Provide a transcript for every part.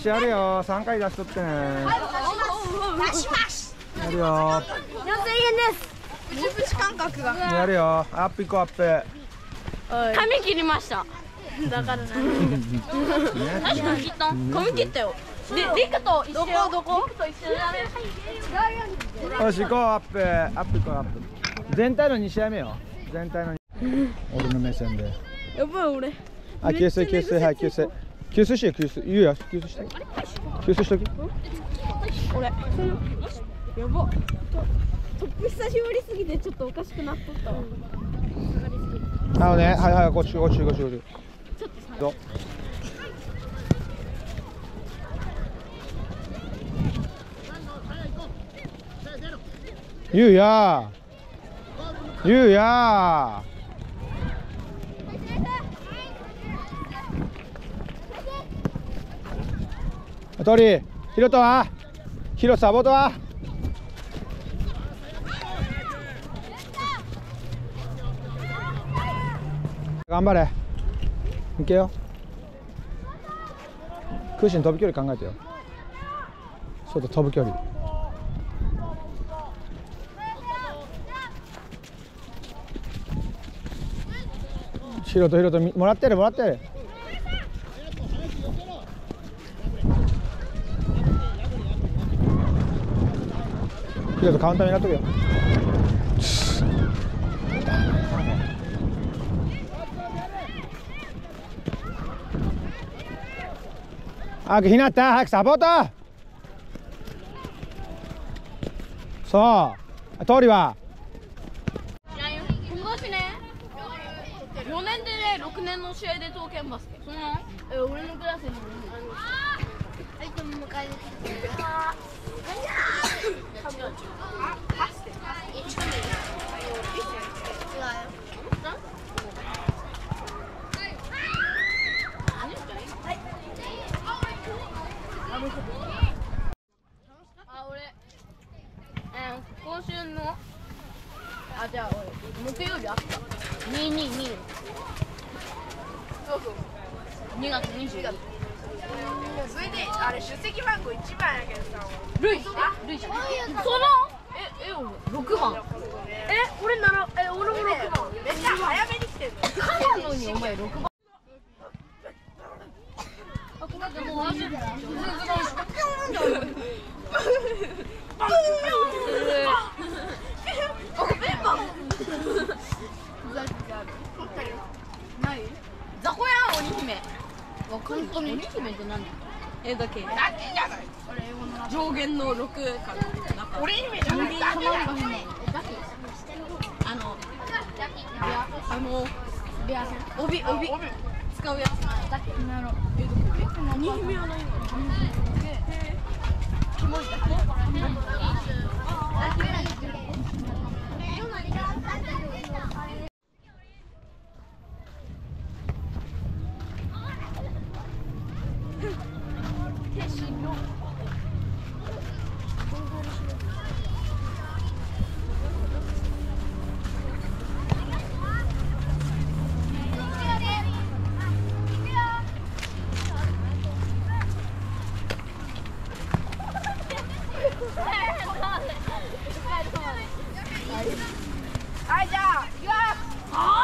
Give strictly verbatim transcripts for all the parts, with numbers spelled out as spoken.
しやるよ。さんかい出しとってね。 出します。 やるよ。 よんせんえんです。プチプチ感覚が。 やるよ。アップいこう、アップ。 髪切りました。だから何？確かに切った。髪切ったよ。で、リクと一緒。どこどこ？リクと一緒だね。 よし行こう、アップ。アップいこう、アップ。全体のに試合目よ。全体の。俺の目線で。 やばい俺。 あ、給水給水、はい給水。給水しよう、給水。言うよ、給水して。給水しとき。 俺。やば。トップ久しぶりすぎてちょっとおかしくなっとったわ。 あのね、はいはい、こっちこっちこっちこっち。どう？ゆうやゆうやとりひろとはひろサボとは頑張れいけよ空心飛ぶ距離考えてよそうだ飛ぶ距離ひろとひろともらってるもらってるひろとカウンターになっとくよあ、ひなった早くサポートそう通りは友達ねよねんでねろくねんの試合で刀剣バスケそのえ俺のクラスにはいと迎えに来てあパステパステあ、俺、えー、今週のあ、じゃあ俺木曜日あったにににそうそうにがつにじゅうにそれであれ出席番号いちばんやけどさルイルイちゃんそのえ、え、ろくばんえ、俺なら、え、俺もろくばんめっちゃ早めに来てんのかなのにお前ろくばんあ、これでもう忘れてた雑魚やん、鬼姫わかんない鬼姫って何え、だけだけじゃない上限のろくかな俺姫じゃないだけじゃないあのあの帯帯使うやつだけなるえ、どこ鬼姫はないのキモいだけはい、じゃあ、いきますは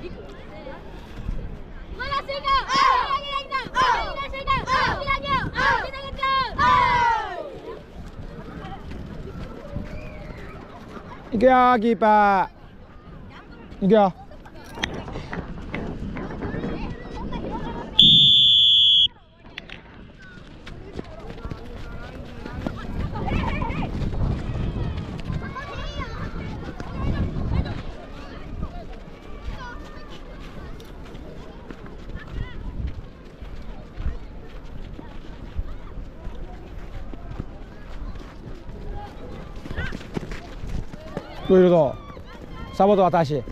まだスイカいくよー、キーパーいくよ。フィールドサボと私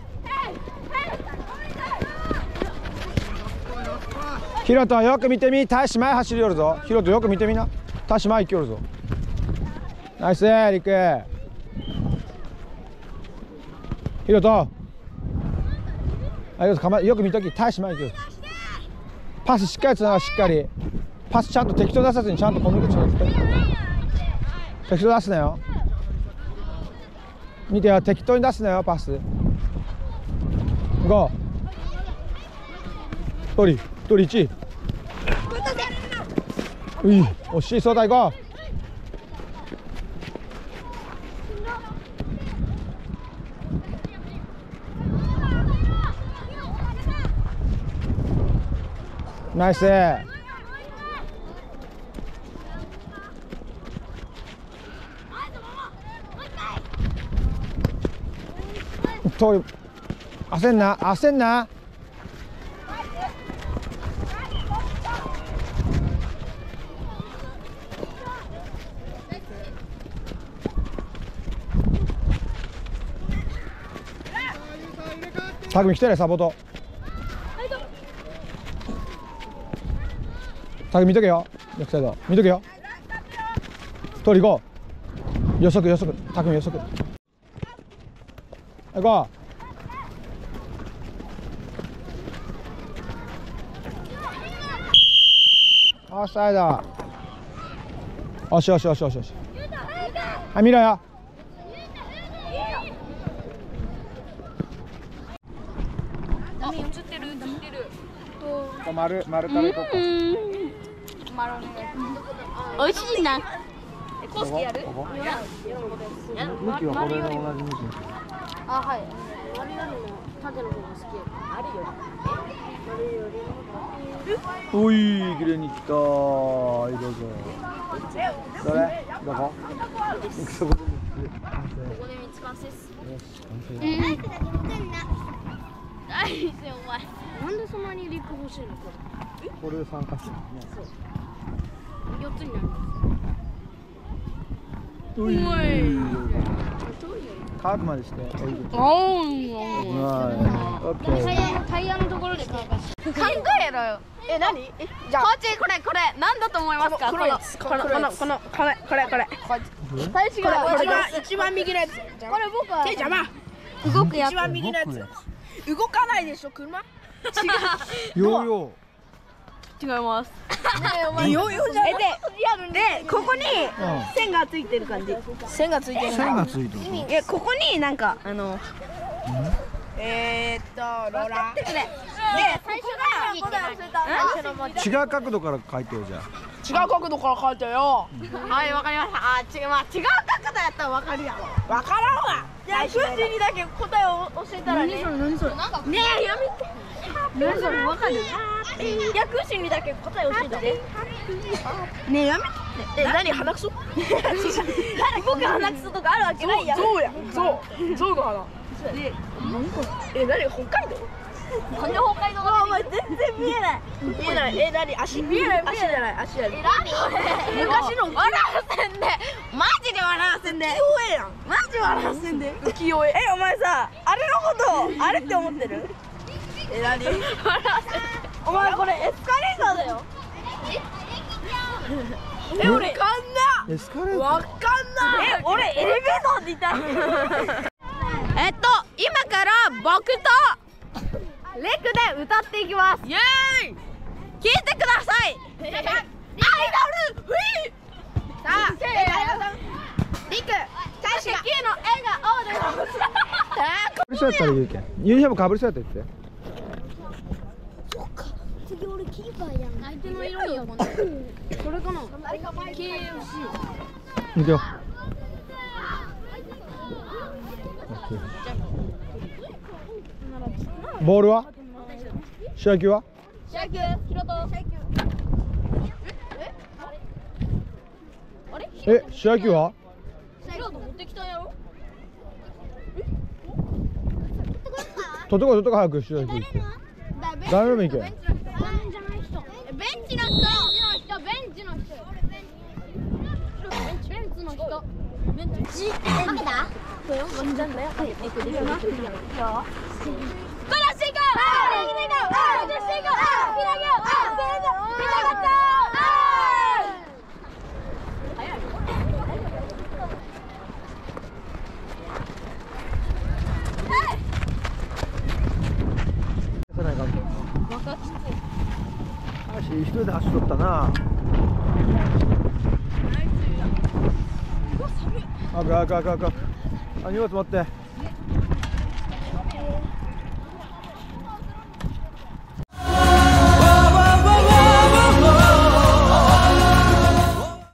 ヒロトよく見てみ、大使前走りよるぞ。ヒロトよく見てみな、大使前行きよるぞ。ナイスリク。ヒロトあよく見とき、大使前行きよる。パスしっかりつながる。しっかりパスちゃんと適当出さずにちゃんとコミュニケーションして適当出すなよ。見てよ、適当に出すなよ、パス。ゴー。一人、一人一。うい、惜しい、そうだ、行こう。ナイス。と焦んな、焦んな。タグミ来てね、サポート。タグ見とけよ、レフトサイド見とけよ。通り行こう。予測予測、タグミ予測。行こう。オフサイド。よしよしよしよしよし。はい、見ろよ。 あ、映ってる映ってる。 丸丸から行こうか。 丸お願い。美味しいな。コースケやる？ 向きはこれが同じ向き。 あ、はい。丸よりも縦の方が好き。あるより。 おい、綺麗に来た。はい、どうぞ。どれ？どこ？そこで。 ここで三つ完成です。 よし、完成。 大事お前。なんでそんなにリップ欲しいのこれ？ これで参加してるね。 四つになる。 おい。乾くまでして。 おはい。オッケー。 タイヤのところで乾かし。考えろよ。 え、何？え、じゃあコーチこれこれなんだと思いますか？ このやつ、このこのこのこれこれこれ。 大志が一番一番右のやつ。これ僕は手邪魔。 動くやつ。 一番右のやつ。動かないでしょ車？違う。 ヨーヨ違います。 いよいよじゃん。 えででここにうん線がついてる感じ。 線がついてる。 線がついてる。 いやここになんかあのえーっとローラー。 で最初が最初の文字。 違う角度から書いてよじゃあ。 違う角度から書いてよ。 はいわかりました。あ違うまあ違う角度やったらわかるやん。 わからんわ。 じゃあくじにだけ答えを教えたらね。何それ何それ。ねえやめて。何それわかる。いやくじにだけ答え教えたね。ねえやめて。 え、何鼻くそ？ 僕鼻くそとかあるわけないやん。 そうや。そう。そうの鼻。え、え、何北海道？ なんで北海道がお前全然見えない。 見えない。え、何足？ 見えない足じゃない。足じゃない。 え、何昔の笑わせんでマジで笑わせんで浮世絵やん。 マジ笑わせんで浮世絵。 え、お前さ、あれのことあれって思ってるえ、何？ 笑わせんでお前これエスカレーターだよえ、俺わかんな。 エスカレータわかんな。 え、俺エレベーターって言ったえっと、今から僕とレクで歌っていきますイエーイ聞いてくださいアイドルフリーさあ、リク、大志の笑顔でー。かぶりそうやったら言うけん。ユニフォームかぶりそうやったら言って。 次俺キーパーやん。 相手の色によこれかな ケーエフシーいくよ。ボールは？試合球は？ 試合球、ヒロトえ、試合球は？ ヒロト持ってきたやろ取ってこい取ってこい早く試合球って。誰でもいいけん。 ベンチの人ベンチの人ベンチの人ベンチの人ベンチかけた？ そうよ、ワンちゃんだよ。はい、え、これでしょ。これしていこう。これしていこう。これしていこう。これしていこう。見たかった。 足一人で走っとったな。あかあかあかあか。あ、荷物持って。